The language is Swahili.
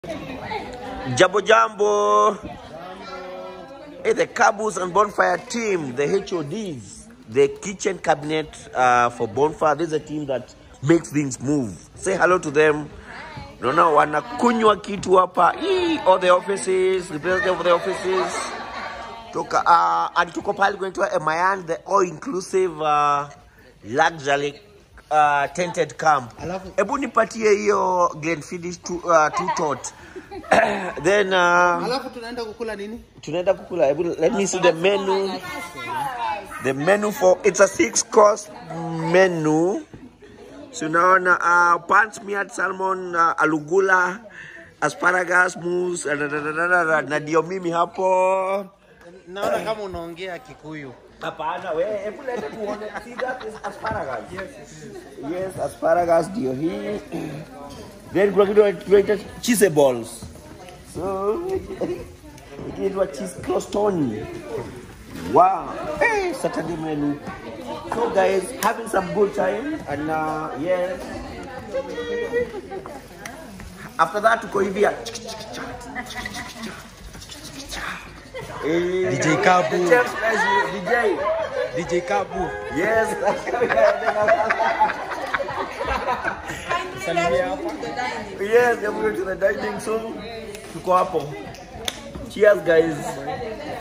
Jambo Jambo. Hey, the Cabos and Bonfire team, the HODs, the kitchen cabinet for Bonfire. This is a team that makes things move. Say hello to them. Naona wanakunywa kitu hapa. All the offices, the president of the offices. And tuko pale going to Mayan, the all-inclusive luxury tented camp. Ebu nipatie hiyo Glenfiddich two-tot. Then alafu tunaenda kukula nini? Tunaenda kukula. Let me see the menu. The menu for it's a 6-course menu. So naona pan-smeared salmon, alugula, asparagus, mousse, na ndio mimi hapo. Naona kama unaongea Kikuyu. Hapana wewe, hebu leta tuone. See that is asparagus. Yes, asparagus ndio hii. Then kuna kitu tunaita cheese balls. So it was cheese crostoni. Wow. Hey, Saturday menu. So guys, having some good time and yes. After that tuko hivi DJ Kabu. DJ Kabu. Yes. Yes, we're going to the dining soon. Tuko hapo. Cheers guys.